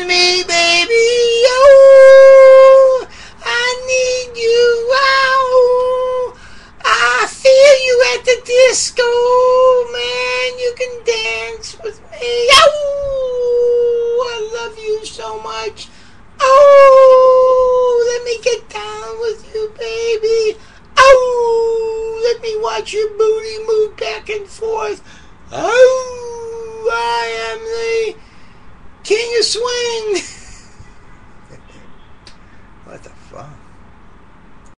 me, baby. Oh, I need you. Oh, I feel you at the disco, man. You can dance with me. Oh, I love you so much. Oh, let me get down with you, baby. Oh, let me watch your booty move back and forth. Oh, I am the king of swing.